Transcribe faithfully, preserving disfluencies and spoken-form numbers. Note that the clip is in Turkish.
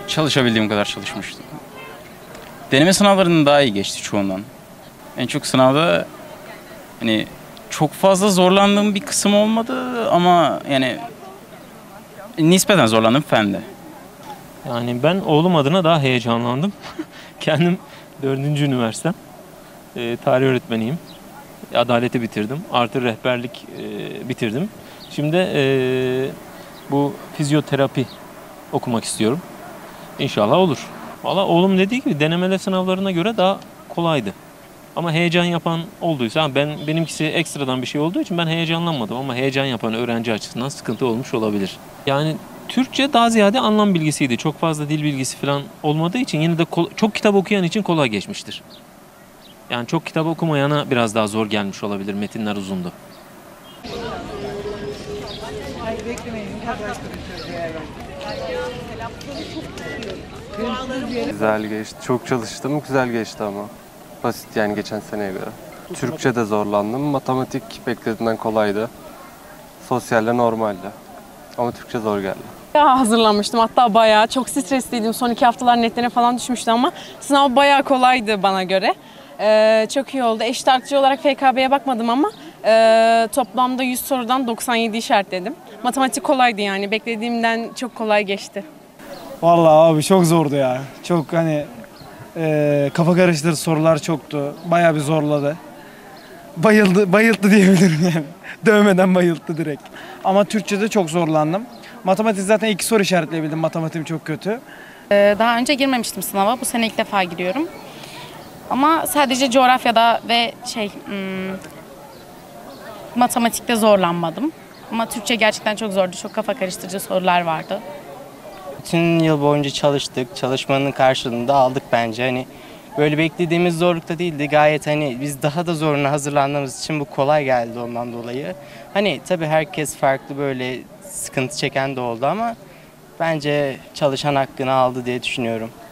Çalışabildiğim kadar çalışmıştım. Deneme sınavlarının daha iyi geçti çoğundan. En çok sınavda hani çok fazla zorlandığım bir kısım olmadı ama yani nispeten zorlandım fende. Yani ben oğlum adına daha heyecanlandım. Kendim dördüncü üniversitem. E, tarih öğretmeniyim. Adaleti bitirdim. Artı rehberlik e, bitirdim. Şimdi e, bu fizyoterapi okumak istiyorum. İnşallah olur. Valla oğlum dediği gibi denemeler sınavlarına göre daha kolaydı. Ama heyecan yapan olduysa, ben benimkisi ekstradan bir şey olduğu için ben heyecanlanmadım ama heyecan yapan öğrenci açısından sıkıntı olmuş olabilir. Yani Türkçe daha ziyade anlam bilgisiydi. Çok fazla dil bilgisi falan olmadığı için yine de çok kitap okuyan için kolay geçmiştir. Yani çok kitap okumayana biraz daha zor gelmiş olabilir. Metinler uzundu. Güzel geçti. Çok çalıştım. Güzel geçti ama. Basit yani geçen seneye göre. Türkçe'de zorlandım. Matematik beklediğimden kolaydı. Sosyalde normaldi. Ama Türkçe zor geldi. Bayağı hazırlanmıştım, hatta bayağı çok stresliydim. Son iki haftalar netlerine falan düşmüştü ama sınav bayağı kolaydı bana göre. Ee, çok iyi oldu. Eşit artıcı olarak F K B'ye bakmadım ama e, toplamda yüz sorudan doksan yedi işaretledim. Matematik kolaydı yani, beklediğimden çok kolay geçti. Vallahi abi çok zordu ya. Çok hani e, kafa karıştırıcı sorular çoktu. Bayağı bir zorladı. Bayıldı, bayılttı diyebilirim yani. Dövmeden bayılttı direkt. Ama Türkçe'de çok zorlandım. Matematik zaten iki soru işaretleyebildim. Matematiğim çok kötü. Daha önce girmemiştim sınava. Bu sene ilk defa giriyorum. Ama sadece coğrafyada ve şey hmm, matematikte zorlanmadım. Ama Türkçe gerçekten çok zordu. Çok kafa karıştırıcı sorular vardı. Bütün yıl boyunca çalıştık. Çalışmanın karşılığını da aldık bence. Hani böyle beklediğimiz zorlukta değildi. Gayet hani biz daha da zoruna hazırlandığımız için bu kolay geldi ondan dolayı. Hani tabii herkes farklı, böyle sıkıntı çeken de oldu ama bence çalışan hakkını aldı diye düşünüyorum.